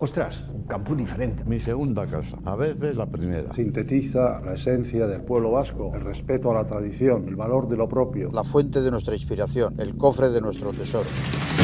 Ostras, un campo diferente. Mi segunda casa, a veces la primera. Sintetiza la esencia del pueblo vasco, el respeto a la tradición, el valor de lo propio. La fuente de nuestra inspiración, el cofre de nuestro tesoro.